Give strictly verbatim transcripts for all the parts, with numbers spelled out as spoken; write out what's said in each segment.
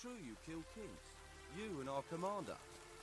true you killed kings? You and our commander?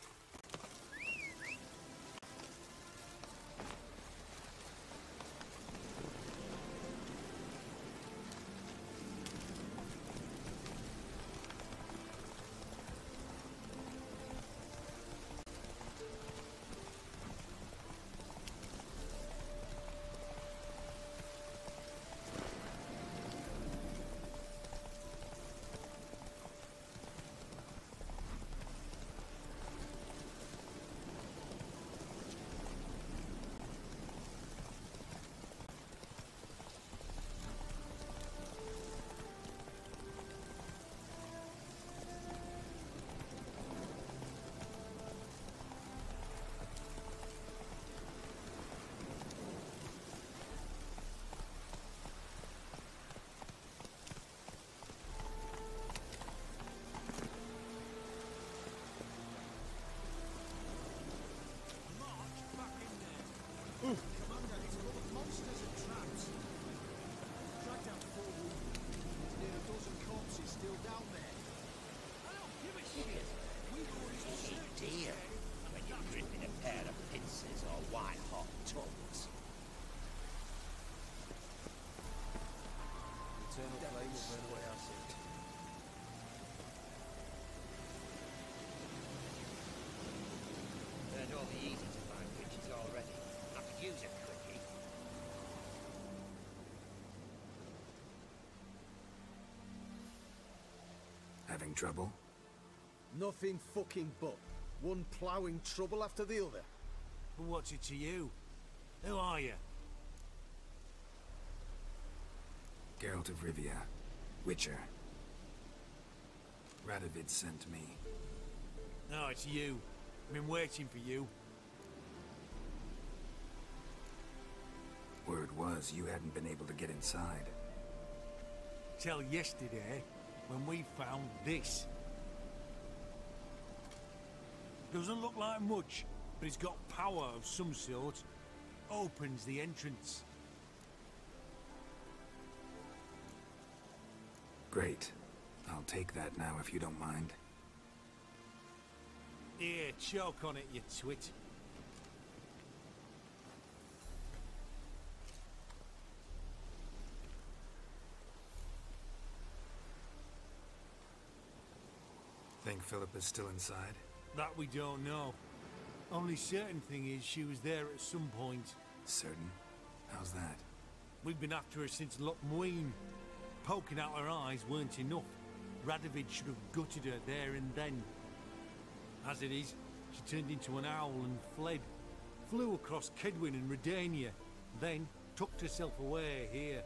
They're all the easy to find witches already. I could use a quickie. Having trouble? Nothing fucking but. One ploughing trouble after the other. But what's it to you? Who are you? Geralt of Rivia. Witcher. Radovid sent me. No, it's you. I've been waiting for you. Word was you hadn't been able to get inside. Till yesterday, when we found this. Doesn't look like much, but it's got power of some sort. Opens the entrance. Great. I'll take that now if you don't mind. Here, choke on it, you twit. Think Philippa's still inside? That we don't know. Only certain thing is she was there at some point. Certain? How's that? We've been after her since Loch Muin. Poking out her eyes weren't enough. Radovid should have gutted her there and then. As it is, she turned into an owl and fled. Flew across Kedwin and Redania, then tucked herself away here.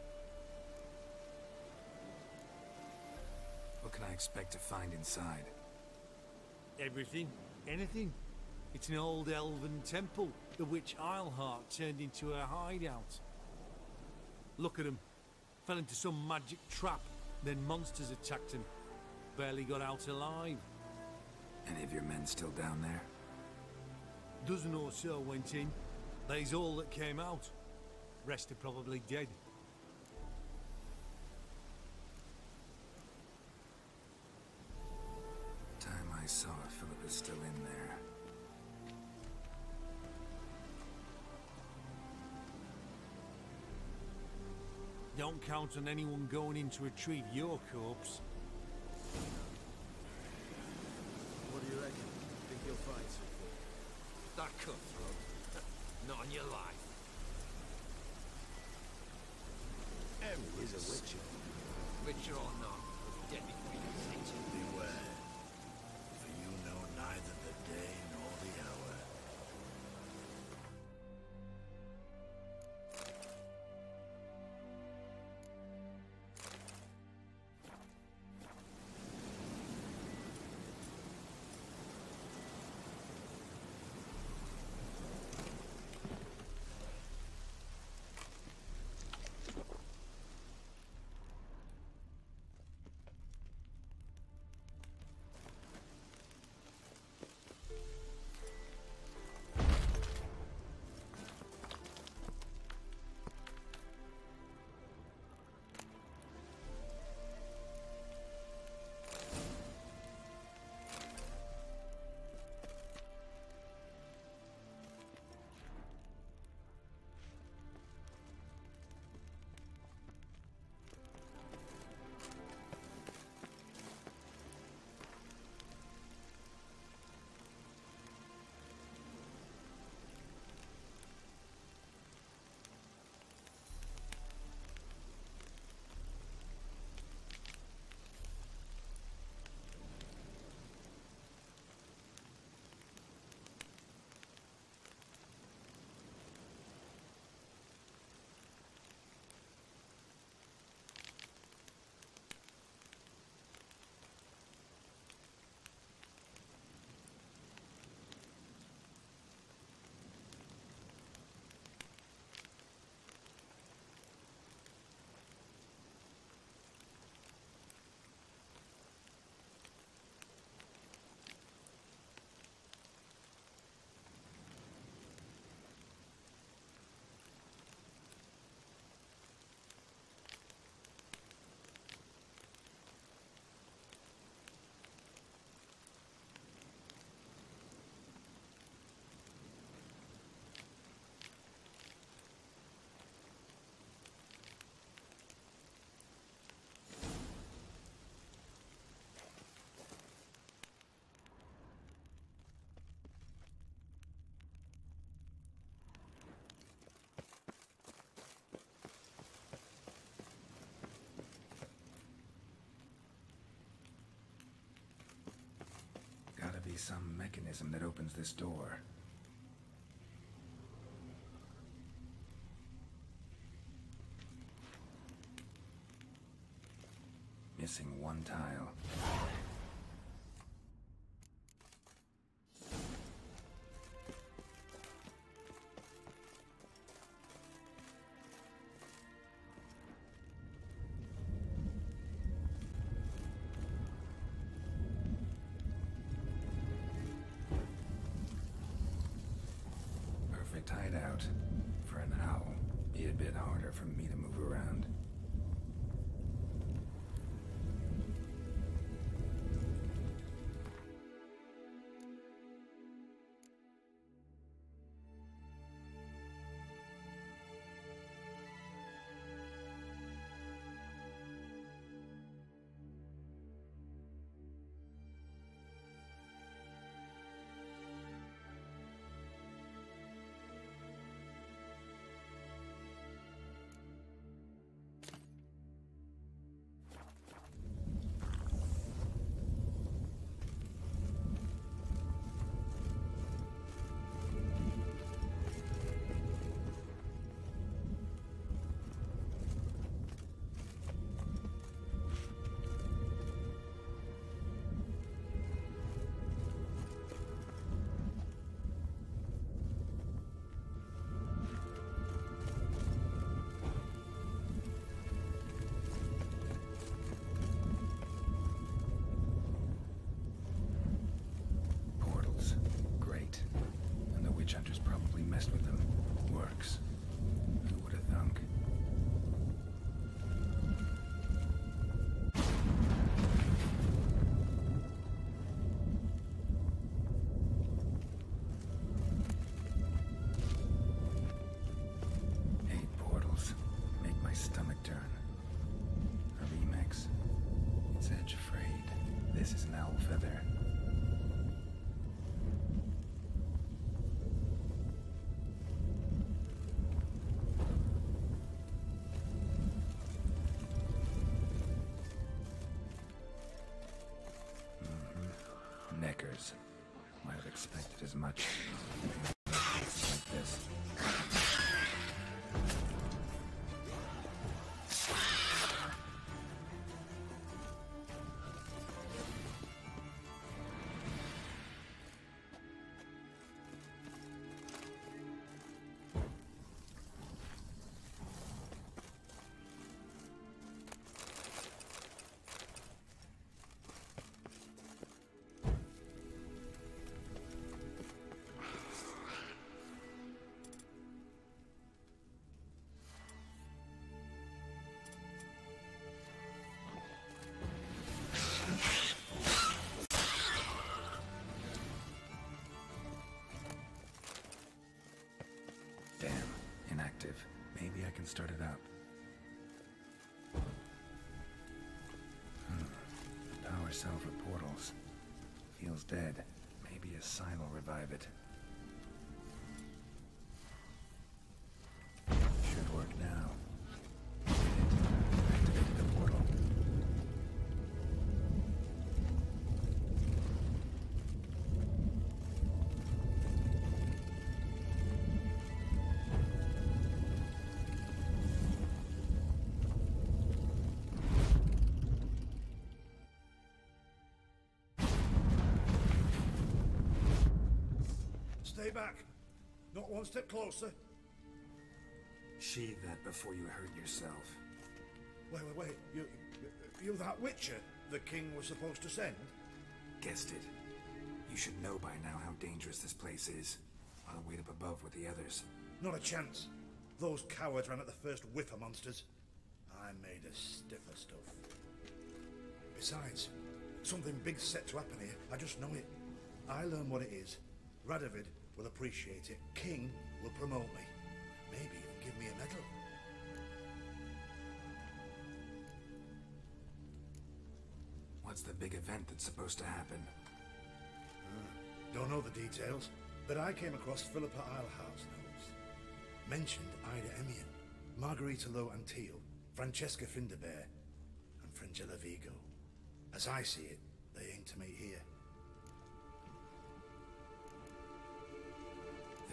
What can I expect to find inside? Everything. Anything. It's an old elven temple, the witch Isleheart turned into a hideout. Look at him. Fell into some magic trap, then monsters attacked him. Barely got out alive. Any of your men still down there? Dozen or so went in. They's all that came out. Rest are probably dead. Time I saw her, Philippa's still in there. Don't count on anyone going in to retrieve your corpse. What do you reckon? Think he'll fight? That cutthroat. Not on your life. He is a witcher. Witcher or not, dead before you can see it. Beware, for you know neither the day nor the hour. be some mechanism that opens this door. Missing one tile. Perfect hideout. For an owl. Be a bit harder for me to move around. Hunters probably messed with them. Works. Who would have thunk? Eight portals. Make my stomach turn. A remix. It's Edge afraid. This is an owl feather. Neckers. Might have expected as much. Like this. Damn, inactive. Maybe I can start it up. Hmm. Power cell for portals. Feels dead. Maybe a sign will revive it. Should work now. Activate the portal. Stay back. Not one step closer. Sheathe that before you hurt yourself. Wait, wait, wait. You, you that Witcher the king was supposed to send? Guessed it. You should know by now how dangerous this place is. I'll wait up above with the others. Not a chance. Those cowards ran at the first whiff of monsters. I made a stiffer stuff. Besides, something big's set to happen here. I just know it. I learn what it is. Radovid will appreciate it. King will promote me. Maybe even give me a medal. What's the big event that's supposed to happen? Uh, don't know the details, but I came across Philippa Islehouse notes. Mentioned Ida Emian, Margarita Lo Antille, Francesca Finderbear, and Fringilla Vigo. As I see it, they aim to meet here.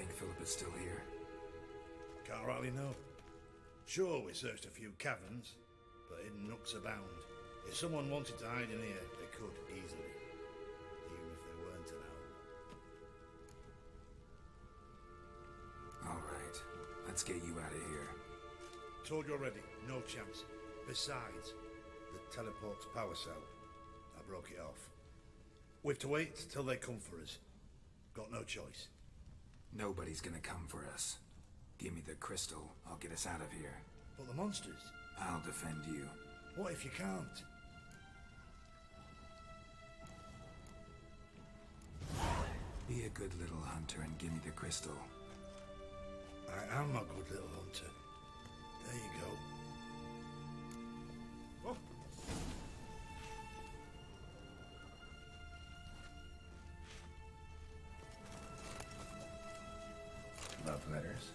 think Philip is still here? Can't rightly know. Sure, we searched a few caverns, but hidden nooks abound. If someone wanted to hide in here, they could easily. Even if they weren't an owl. Alright, let's get you out of here. Told you already, no chance. Besides, the teleport's power cell. I broke it off. We have to wait till they come for us. Got no choice. Nobody's gonna come for us. Give me the crystal, I'll get us out of here. But the monsters? I'll defend you. What if you can't? Be a good little hunter and give me the crystal. I am a good little hunter. There you go. Oh. Love letters?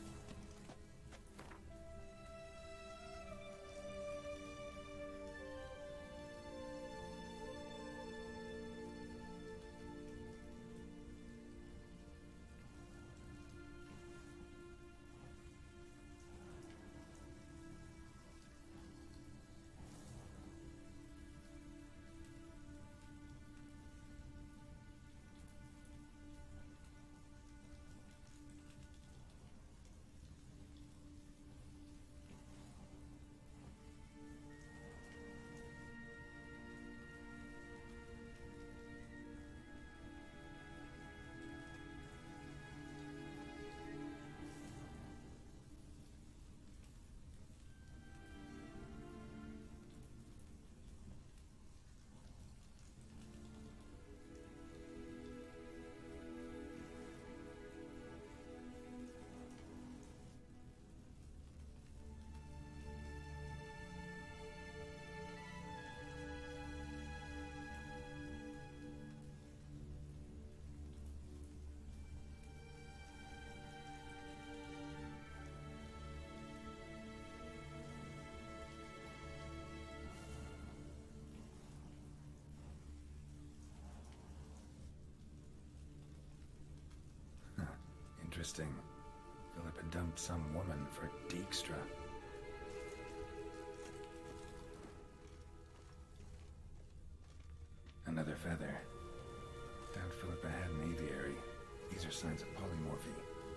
Interesting. Philip had dumped some woman for Dijkstra. Another feather. Doubt Philippa had an aviary. These are signs of polymorphy.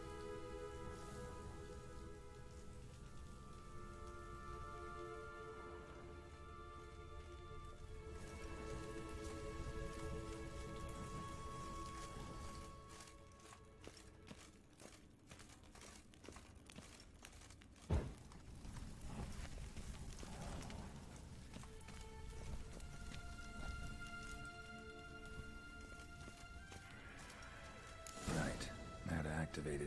Activated.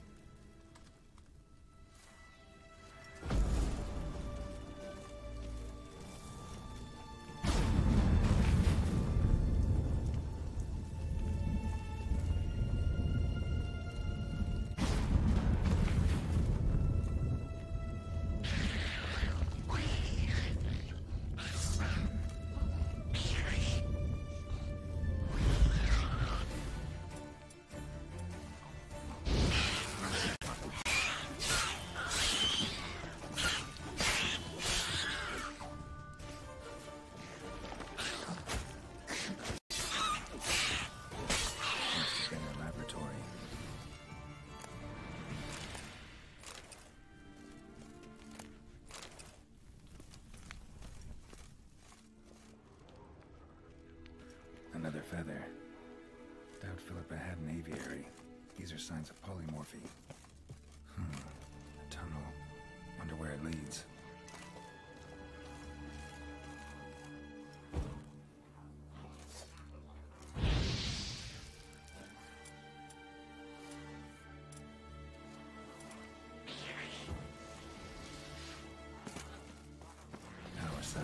Another feather. Doubt Philippa had an aviary. These are signs of polymorphy. Hmm. A tunnel. Wonder where it leads. Power cell.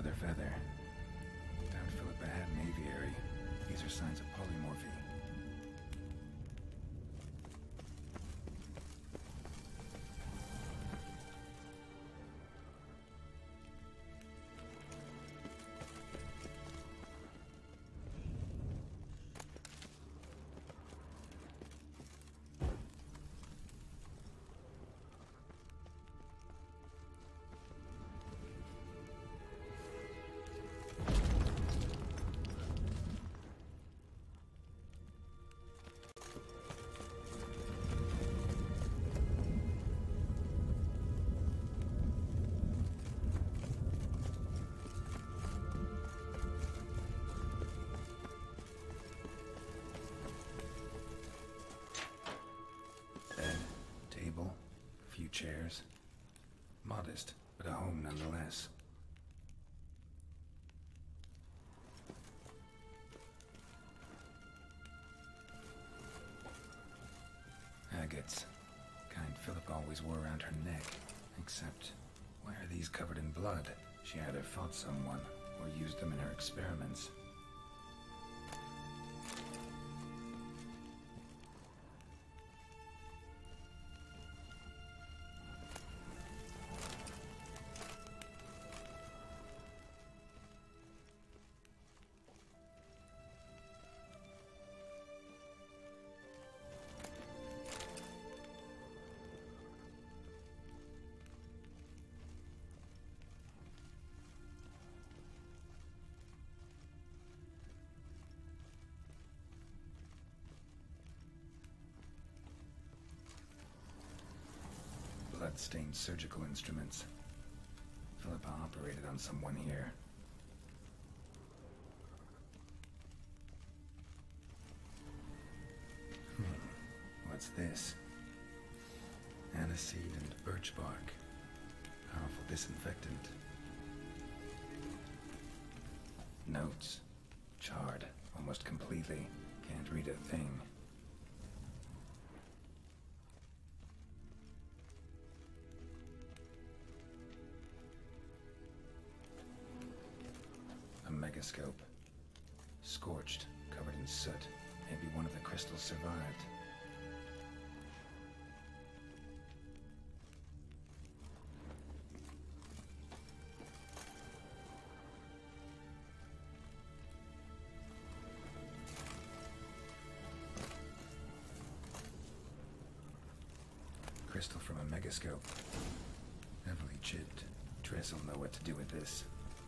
Another feather. Doubt Philippa had an aviary. These are signs of polymorphy. Chairs. Modest, but a home nonetheless. Agates. Kind Philippa always wore around her neck. Except, why are these covered in blood? She either fought someone, or used them in her experiments. Blood-stained surgical instruments. Philippa operated on someone here. Hmm. What's this? Aniseed and birch bark. Powerful disinfectant. Notes. Charred, almost completely. Can't read a thing. Megascope. Scorched, covered in soot. Maybe one of the crystals survived. Crystal from a megascope. Heavily chipped. Triss will know what to do with this.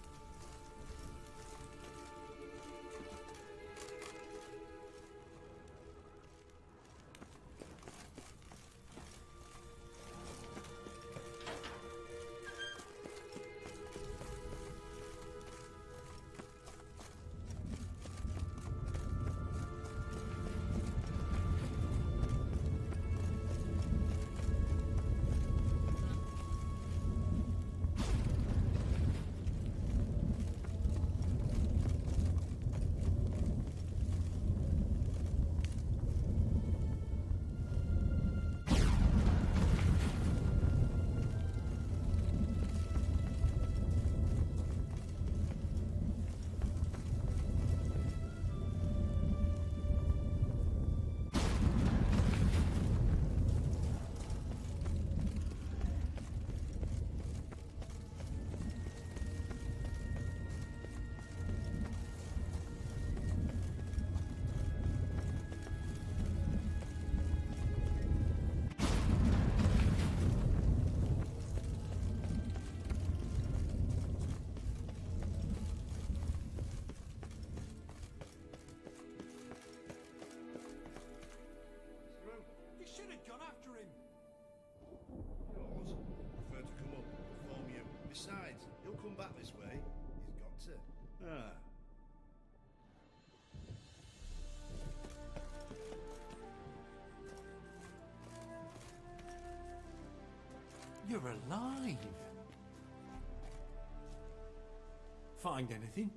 Besides, he'll come back this way. He's got to. Ah. You're alive. Find anything?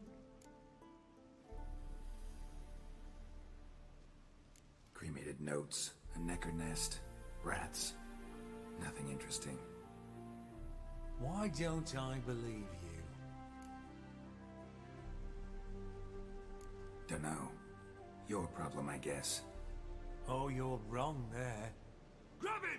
Cremated notes, a necker nest, rats. Nothing interesting. Why don't I believe you? Dunno. Your problem, I guess. Oh, you're wrong there. Grab him!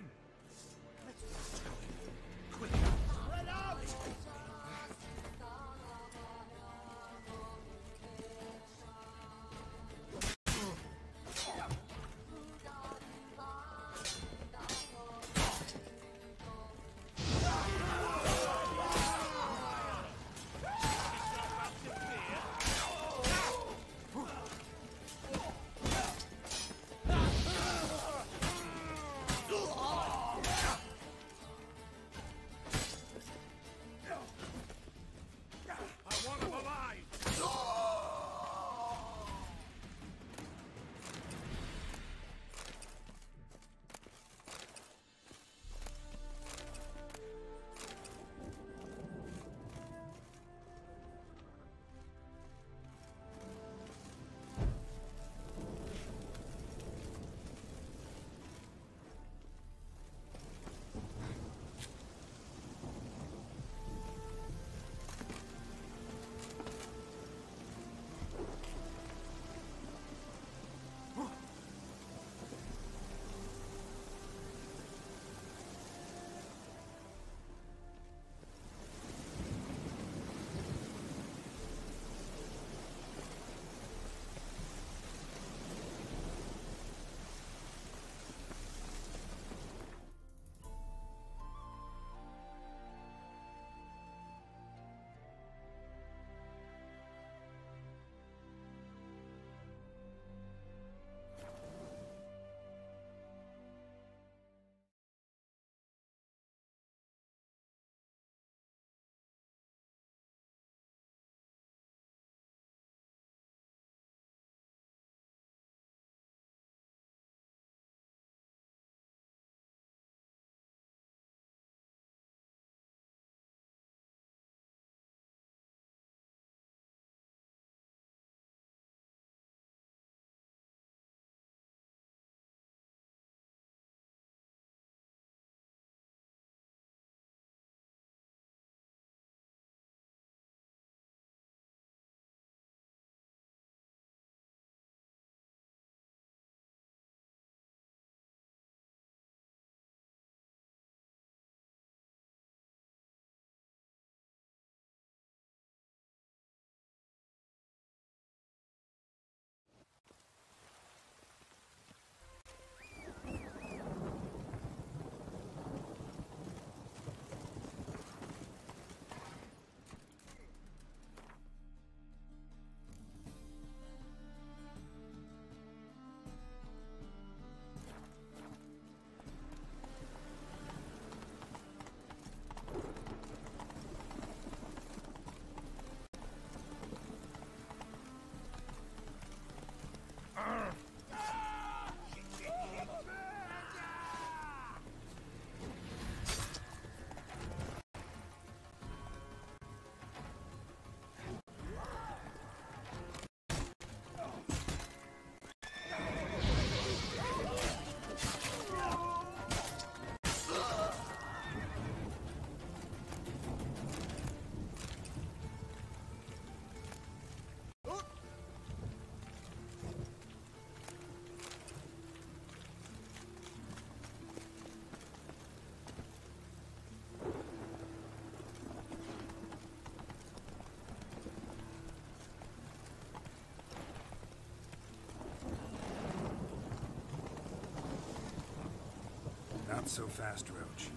Not so fast, Roach.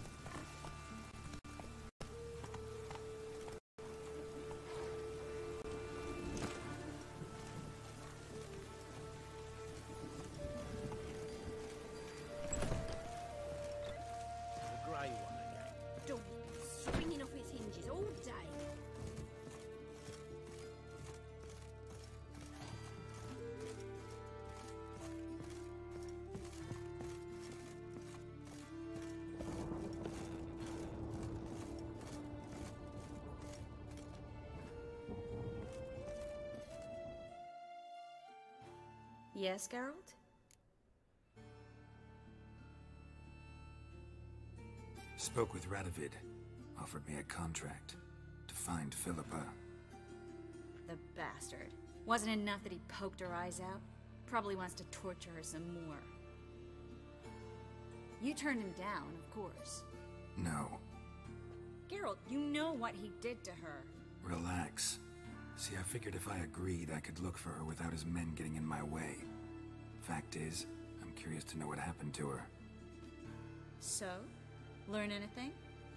The grey one again. Dog swinging off its hinges all day. Yes, Geralt? Spoke with Radovid. Offered me a contract to find Philippa. The bastard. Wasn't enough that he poked her eyes out? Probably wants to torture her some more. You turned him down, of course. No. Geralt, you know what he did to her. Relax. See, I figured if I agreed, I could look for her without his men getting in my way. Fact is, I'm curious to know what happened to her. So? Learn anything?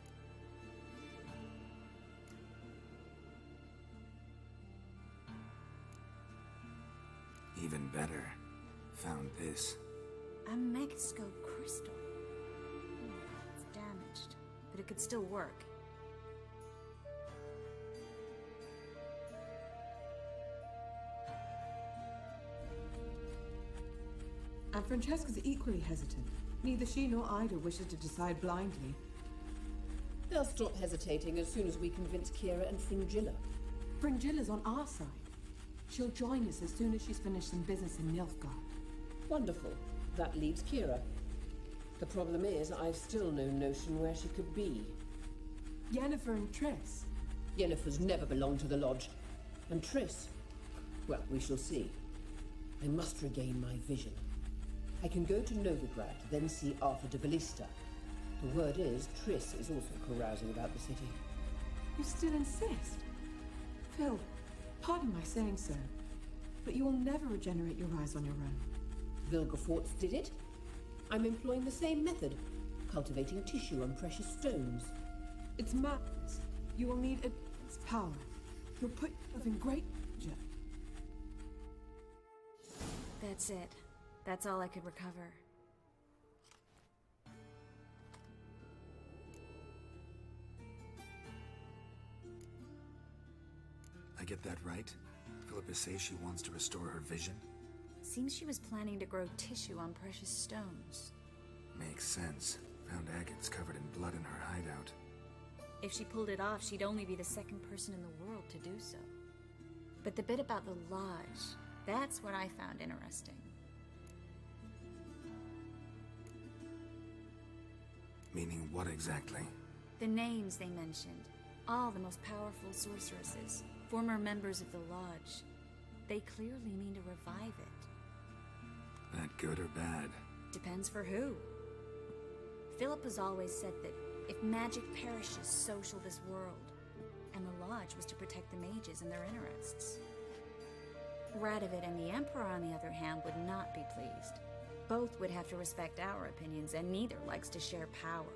Even better. Found this. A Megascope crystal. Hmm, it's damaged, but it could still work. And Francesca's equally hesitant. Neither she nor Ida wishes to decide blindly. They'll stop hesitating as soon as we convince Kira and Fringilla. Fringilla's on our side. She'll join us as soon as she's finished some business in Nilfgaard. Wonderful. That leaves Kira. The problem is, I've still no notion where she could be. Yennefer and Triss. Yennefer's never belonged to the Lodge. And Triss? Well, we shall see. I must regain my vision. I can go to Novigrad, then see Arthur de Ballista. The word is, Triss is also carousing about the city. You still insist? Phil, pardon my saying so, but you will never regenerate your eyes on your own. Vilgefortz did it. I'm employing the same method, cultivating tissue on precious stones. It's madness. You will need its power. You'll put yourself in great danger. That's it. That's all I could recover. I get that right? Philippa says she wants to restore her vision? Seems she was planning to grow tissue on precious stones. Makes sense. Found agates covered in blood in her hideout. If she pulled it off, she'd only be the second person in the world to do so. But the bit about the Lodge, that's what I found interesting. Meaning what exactly? The names they mentioned. All the most powerful sorceresses. Former members of the Lodge. They clearly mean to revive it. That good or bad? Depends for who. Philip has always said that if magic perishes, so shall this world. And the Lodge was to protect the mages and their interests. Radovid and the Emperor, on the other hand, would not be pleased. Both would have to respect our opinions, and neither likes to share power.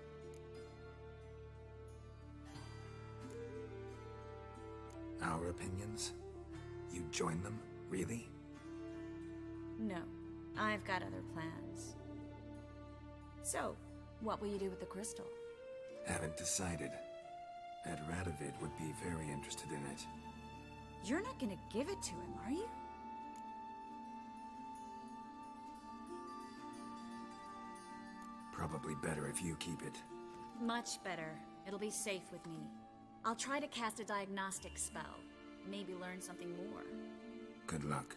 Our opinions? You join them? Really? No, I've got other plans. So, what will you do with the crystal? Haven't decided. Ed Radovid would be very interested in it. You're not gonna give it to him, are you? Probably better if you keep it. Much better. It'll be safe with me. I'll try to cast a diagnostic spell. Maybe learn something more. Good luck.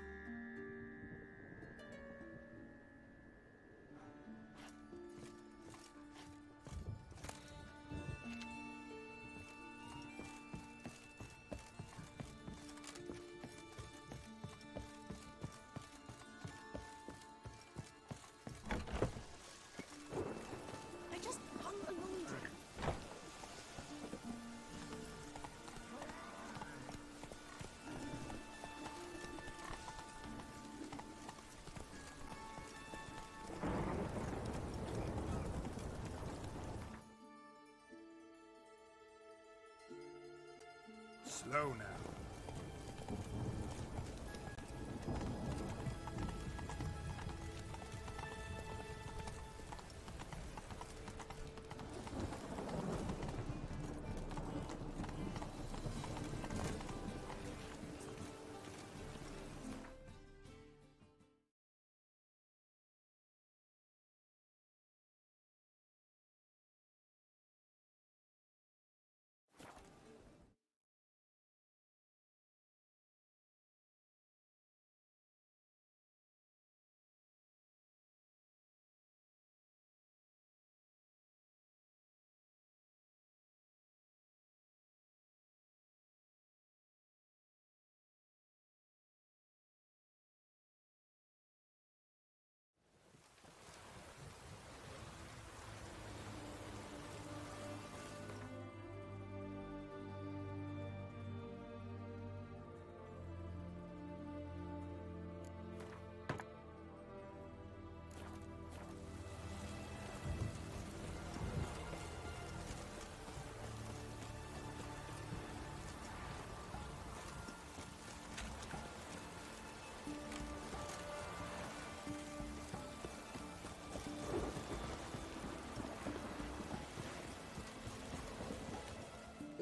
Slow now.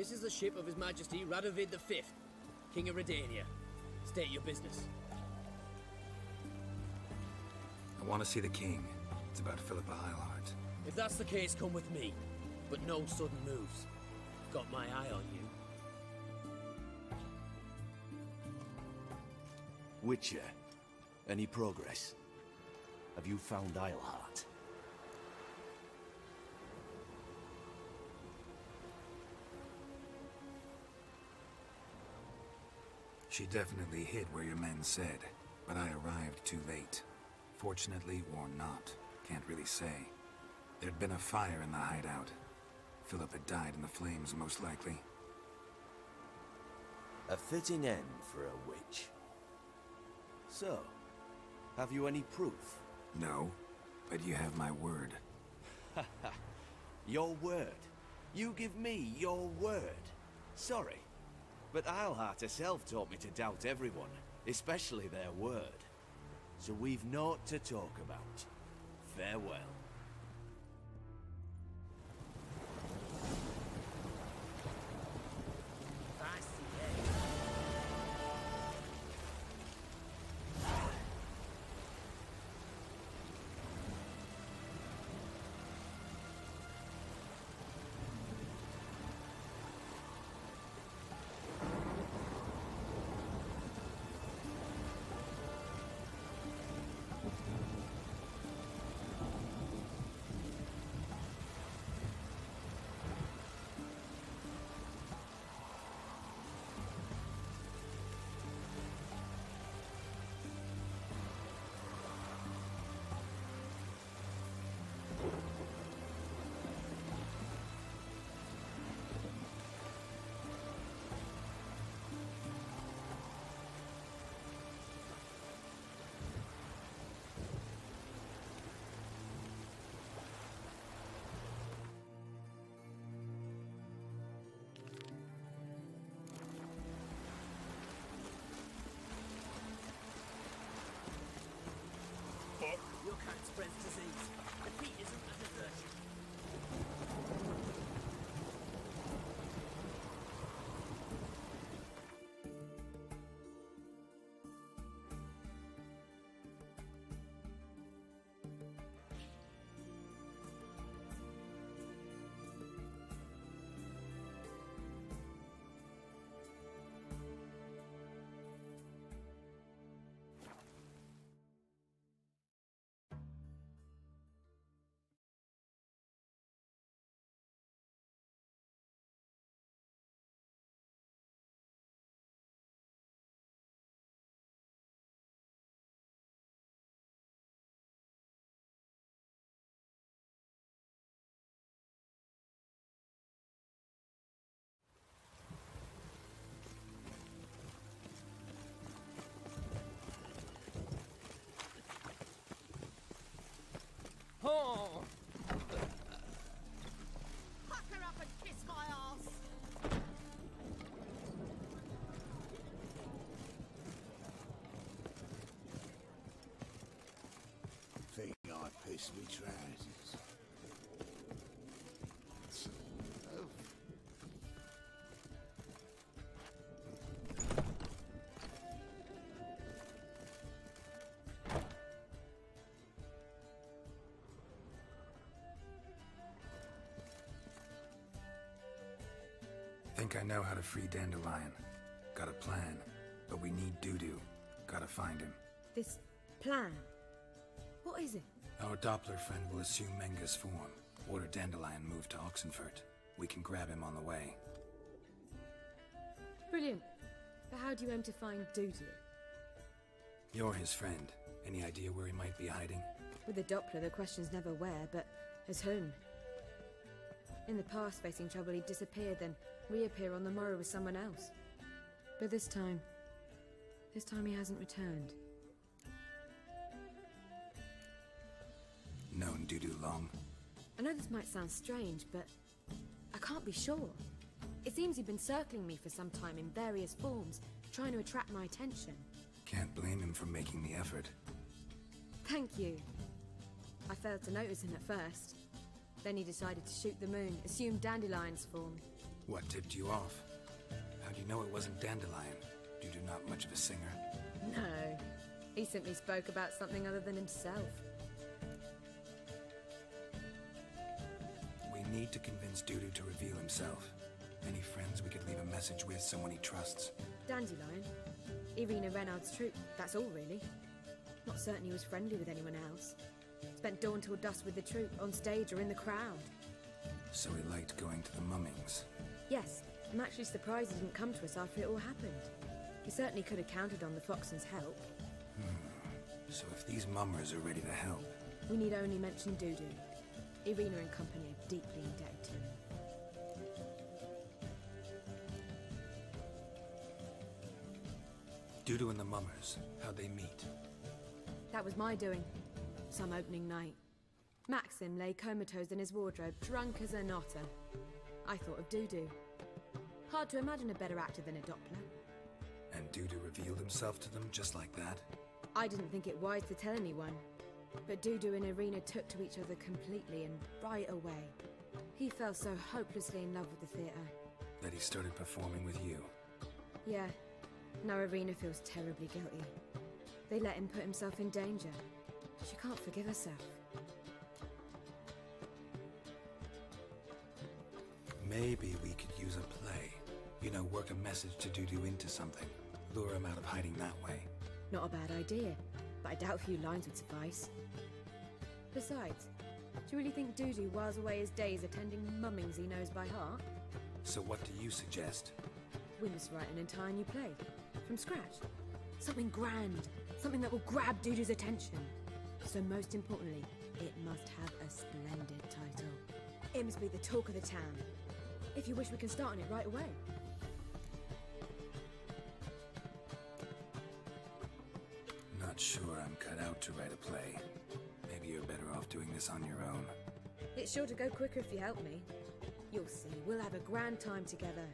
This is the ship of His Majesty Radovid the Fifth, King of Redania. State your business. I want to see the king. It's about Philippa Eilhart. If that's the case, come with me. But no sudden moves. Got my eye on you. Witcher, any progress? Have you found Eilhart? She definitely hid where your men said, but I arrived too late. Fortunately or not, can't really say. There'd been a fire in the hideout. Philip had died in the flames, most likely. A fitting end for a witch. So, have you any proof? No, but you have my word. Your word? You give me your word? Sorry, but Eilhart herself taught me to doubt everyone, especially their word. So we've naught to talk about. Farewell. You can't spread disease. Defeat isn't a desertion. Oh! Puck her up and kiss my ass! Think I pissed me trousers. Oh. Think I know how to free Dandelion. Got a plan, but we need Dudu. Gotta find him. This plan? What is it? Our Doppler friend will assume Menga's form. Order Dandelion moved to Oxenfurt. We can grab him on the way. Brilliant. But how do you aim to find Dudu? You're his friend. Any idea where he might be hiding? With the Doppler, the question's never where, but as whom? In the past, facing trouble, he'd disappear, then reappear on the morrow with someone else. But this time... this time he hasn't returned. Known Dudu long? I know this might sound strange, but I can't be sure. It seems he'd been circling me for some time in various forms, trying to attract my attention. Can't blame him for making the effort. Thank you. I failed to notice him at first. Then he decided to shoot the moon, assumed Dandelion's form. What tipped you off? How do you know it wasn't Dandelion? Dudu not much of a singer. No. He simply spoke about something other than himself. We need to convince Dudu to reveal himself. Any friends we could leave a message with, someone he trusts. Dandelion. Irina Renard's troupe, that's all really. Not certain he was friendly with anyone else. Spent dawn till dusk with the troupe, on stage or in the crowd. So he liked going to the mummings. Yes, I'm actually surprised he didn't come to us after it all happened. He certainly could have counted on the Foxton's help. Hmm. So if these mummers are ready to help... We need only mention Dudu. Irina and company are deeply indebted to him. Dudu and the mummers, how'd they meet? That was my doing. Some opening night. Maxim lay comatose in his wardrobe, drunk as an otter. I thought of Dudu. Hard to imagine a better actor than a Doppler. And Dudu revealed himself to them just like that? I didn't think it wise to tell anyone. But Dudu and Irina took to each other completely and right away. He fell so hopelessly in love with the theatre. That he started performing with you? Yeah. Now Irina feels terribly guilty. They let him put himself in danger. She can't forgive herself. Maybe we could use a play. You know, work a message to Dudu into something. Lure him out of hiding that way. Not a bad idea, but I doubt a few lines would suffice. Besides, do you really think Dudu whiles away his days attending mummings he knows by heart? So what do you suggest? We must write an entire new play. From scratch. Something grand. Something that will grab Dudu's attention. So most importantly, it must have a splendid title. It must be the talk of the town. If you wish, we can start on it right away. Not sure I'm cut out to write a play. Maybe you're better off doing this on your own. It's sure to go quicker if you help me. You'll see, we'll have a grand time together.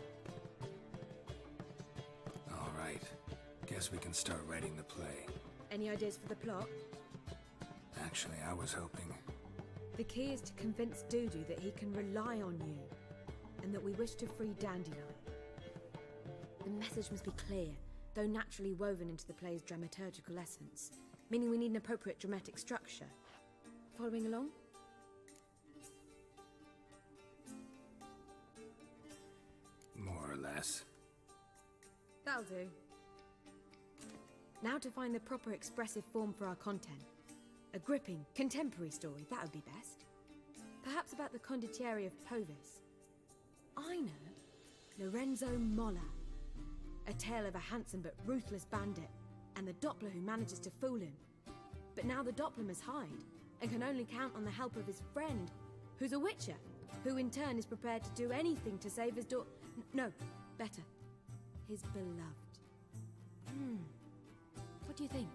All right. Guess we can start writing the play. Any ideas for the plot? Actually, I was hoping... The key is to convince Dudu that he can rely on you, and that we wish to free Dandelion. The message must be clear, though naturally woven into the play's dramaturgical essence, meaning we need an appropriate dramatic structure. Following along? More or less. That'll do. Now to find the proper expressive form for our content. A gripping, contemporary story, that would be best. Perhaps about the condottieri of Povis. I know. Lorenzo Molla. A tale of a handsome but ruthless bandit, and the Doppler who manages to fool him. But now the Doppler must hide, and can only count on the help of his friend, who's a witcher, who in turn is prepared to do anything to save his daughter. No, better. His beloved. Hmm. What do you think?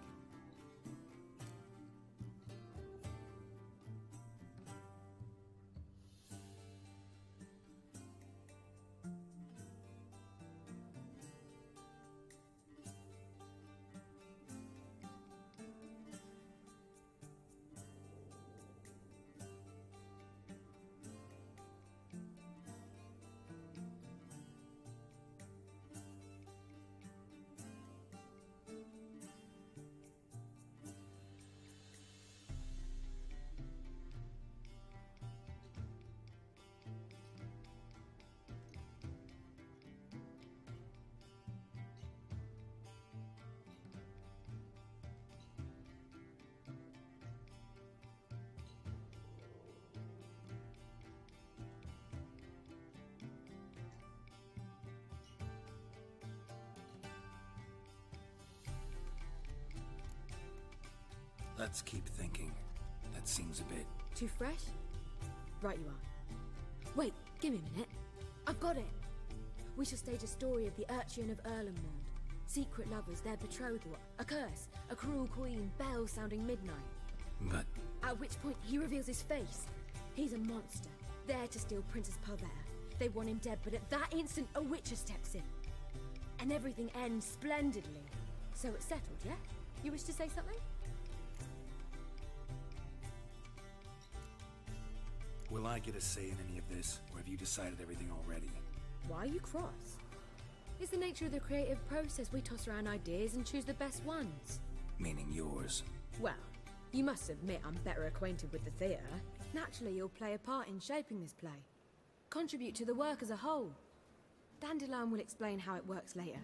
Let's keep thinking. That seems a bit... Too fresh? Right you are. Wait, give me a minute. I've got it! We shall stage a story of the Urcheon of Erlenwald. Secret lovers, their betrothal, a curse, a cruel queen, bells sounding midnight. But... At which point he reveals his face. He's a monster, there to steal Princess Parvera. They want him dead, but at that instant a witcher steps in. And everything ends splendidly. So it's settled, yeah? You wish to say something? Will I get a say in any of this, or have you decided everything already? Why are you cross? It's the nature of the creative process. We toss around ideas and choose the best ones. Meaning yours. Well, you must admit I'm better acquainted with the theatre. Naturally, you'll play a part in shaping this play. Contribute to the work as a whole. Dandelion will explain how it works later.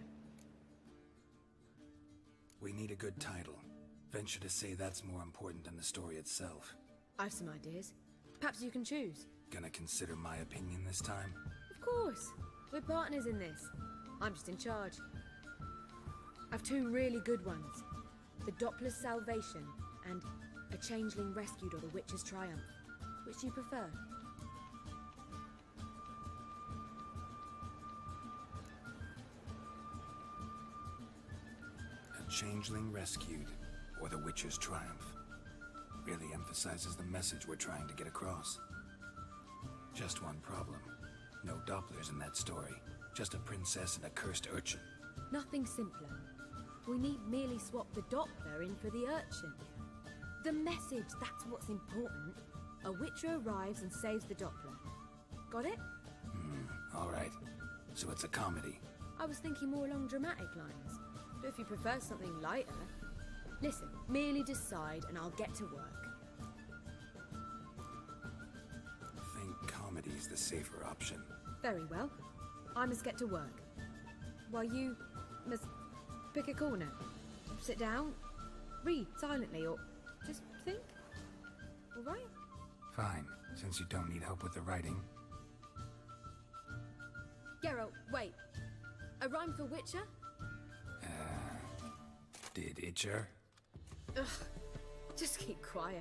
We need a good title. Venture to say that's more important than the story itself. I've some ideas. Perhaps you can choose. Gonna consider my opinion this time? Of course. We're partners in this. I'm just in charge. I've two really good ones. The Doppler's Salvation and A Changeling Rescued or The Witcher's Triumph. Which do you prefer? A Changeling Rescued or The Witcher's Triumph. Really emphasizes the message we're trying to get across. Just one problem. No Dopplers in that story. Just a princess and a cursed urchin. Nothing simpler. We need merely swap the Doppler in for the urchin. The message, that's what's important. A Witcher arrives and saves the Doppler. Got it? Hmm, alright. So it's a comedy. I was thinking more along dramatic lines. But if you prefer something lighter... Listen, merely decide and I'll get to work. Think comedy's the safer option. Very well. I must get to work. While you must pick a corner. Sit down, read silently, or just think. All right? Fine, since you don't need help with the writing. Geralt, wait. A rhyme for Witcher? Uh... Did Itcher? Ugh. Just keep quiet.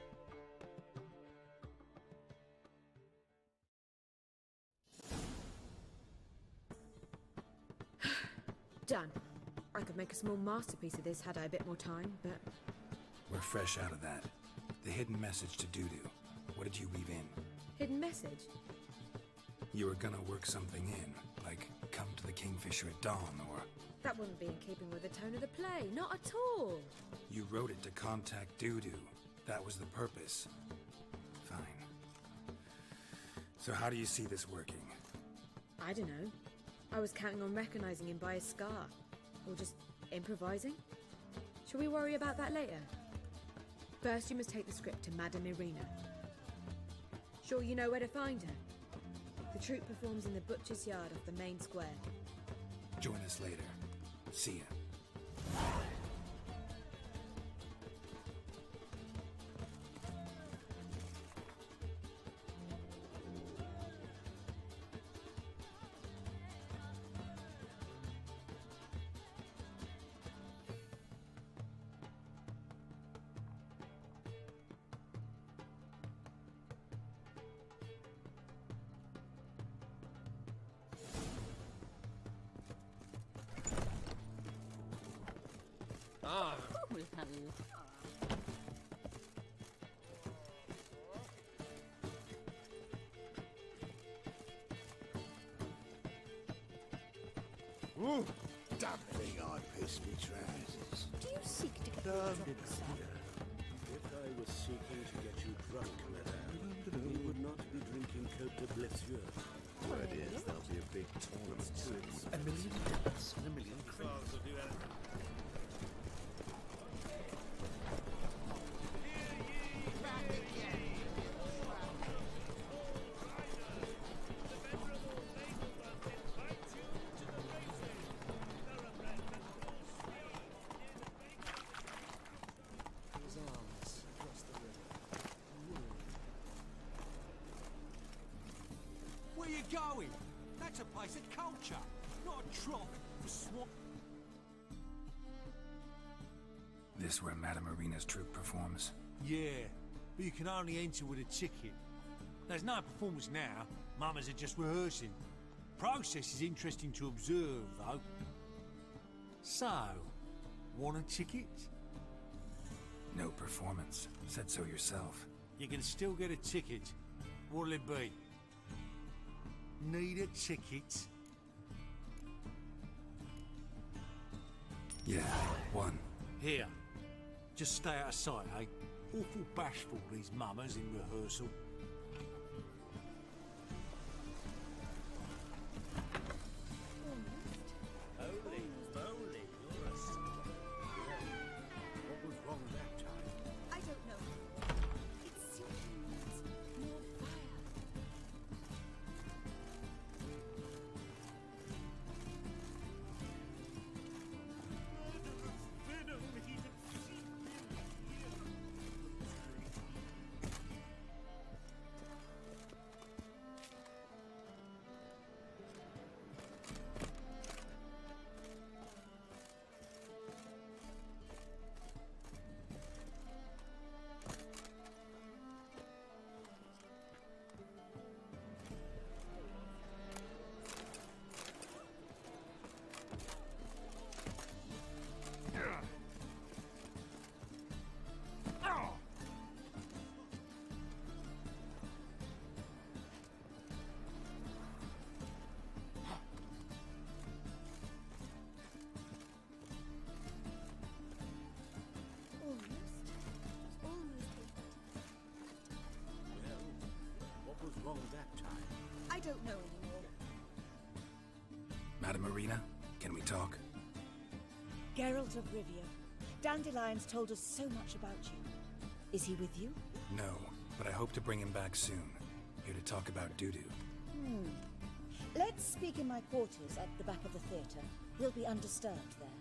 Done. I could make a small masterpiece of this had I a bit more time, but... We're fresh out of that. The hidden message to Dudu. What did you weave in? Hidden message? You were gonna work something in, like come to the Kingfisher at dawn, or... That wouldn't be in keeping with the tone of the play, not at all. You wrote it to contact Dudu. That was the purpose. Fine. So how do you see this working? I don't know. I was counting on recognizing him by his scar. Or just improvising. Shall we worry about that later? First, you must take the script to Madame Irina. Sure you know where to find her? The troupe performs in the butcher's yard off the main square. Join us later. See ya. Ah. Ooh, damn thing, I pissed me trousers. Do you seek to get Damn drunk, it, sir? If I was seeking to get you drunk, madame, we would not be drinking Cote de Blessure. Word is there'll be a big tournament soon. A million dips and a million crowns. Where you going? That's a place of culture, not a trough for swamp. This where Madame Irina's troupe performs? Yeah, but you can only enter with a ticket. There's no performance now. Mamas are just rehearsing. Process is interesting to observe, though. So, want a ticket? No performance. Said so yourself. You can still get a ticket. What'll it be? Need a ticket? Yeah, one. Here. Just stay out of sight, eh? Awful bashful, these mamas in rehearsal. I don't know anymore. Madame Marina, can we talk? Geralt of Rivia. Dandelion's told us so much about you. Is he with you? No, but I hope to bring him back soon. Here to talk about Dudu. Hmm. Let's speak in my quarters at the back of the theatre. We'll be undisturbed there.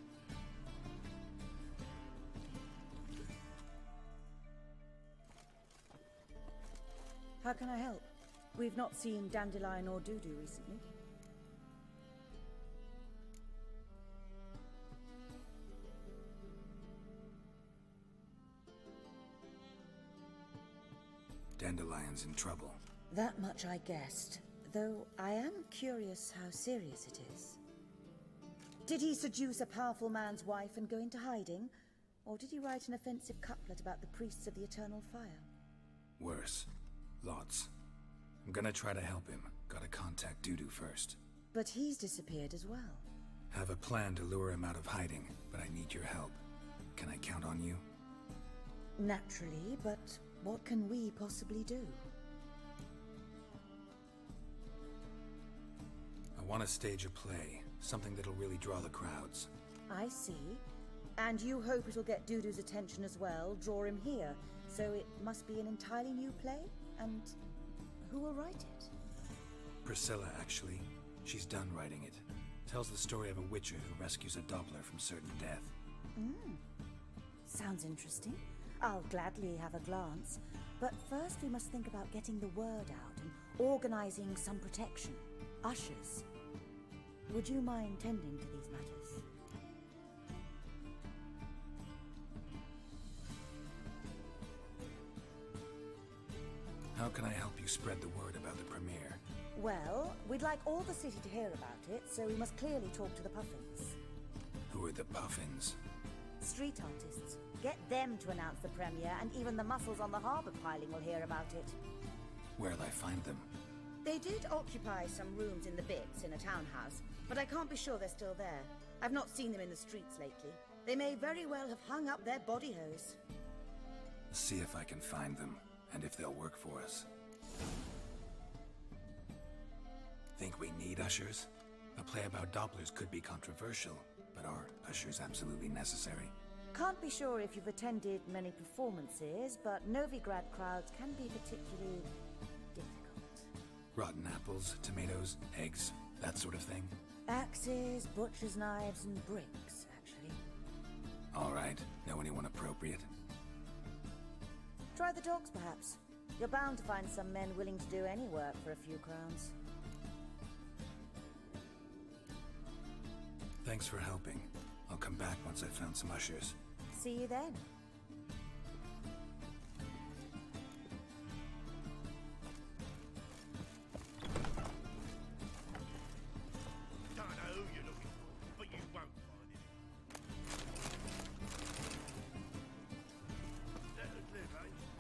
How can I help? We've not seen Dandelion or Dudu recently. Dandelion's in trouble. That much I guessed, though I am curious how serious it is. Did he seduce a powerful man's wife and go into hiding? Or did he write an offensive couplet about the priests of the Eternal Fire? Worse. Lots. I'm gonna try to help him. Gotta contact Dudu first. But he's disappeared as well. Have a plan to lure him out of hiding, but I need your help. Can I count on you? Naturally, but what can we possibly do? I want to stage a play. Something that'll really draw the crowds. I see. And you hope it'll get Dudu's attention as well, draw him here. So it must be an entirely new play? And who will write it? Priscilla, actually. She's done writing it. Tells the story of a witcher who rescues a Doppler from certain death. Mm. Sounds interesting. I'll gladly have a glance. But first we must think about getting the word out and organizing some protection. Ushers. Would you mind tending to these matters? How can I help you spread the word about the premiere? Well, we'd like all the city to hear about it, so we must clearly talk to the Puffins. Who are the Puffins? Street artists. Get them to announce the premiere, and even the muscles on the harbour piling will hear about it. Where'll I find them? They did occupy some rooms in the Bits in a townhouse, but I can't be sure they're still there. I've not seen them in the streets lately. They may very well have hung up their body hose. See if I can find them, and if they'll work for us. Think we need ushers? A play about Dopplers could be controversial, but are ushers absolutely necessary? Can't be sure if you've attended many performances, but Novigrad crowds can be particularly difficult. Rotten apples, tomatoes, eggs, that sort of thing? Axes, butcher's knives, and bricks, actually. All right. Know anyone appropriate? Try the dogs, perhaps. You're bound to find some men willing to do any work for a few crowns. Thanks for helping. I'll come back once I've found some ushers. See you then. Don't know who you're looking for, but you won't find him. Let us live,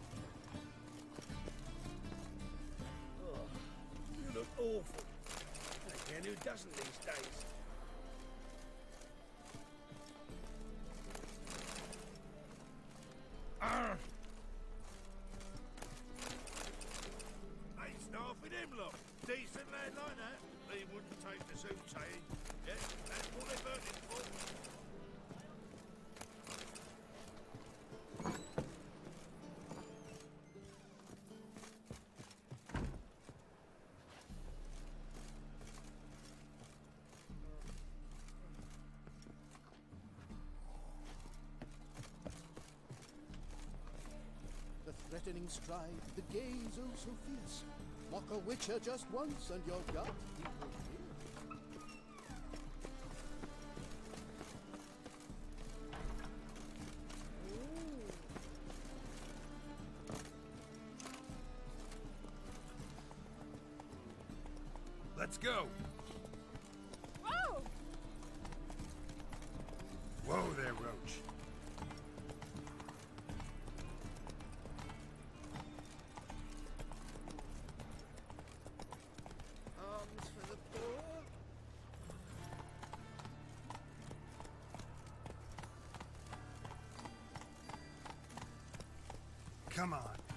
eh? Oh, you look awful. Again, who doesn't these days? Arr! Ain't enough with him, look. Decent lad like that. He wouldn't take the soothsaying. Yeah, that's what they burnt him for. The threatening stride, the gaze oh so fierce. Mock a witcher just once and your gut equals fear. Let's go. Whoa! Whoa there, Roach. Arms for the poor. Come on.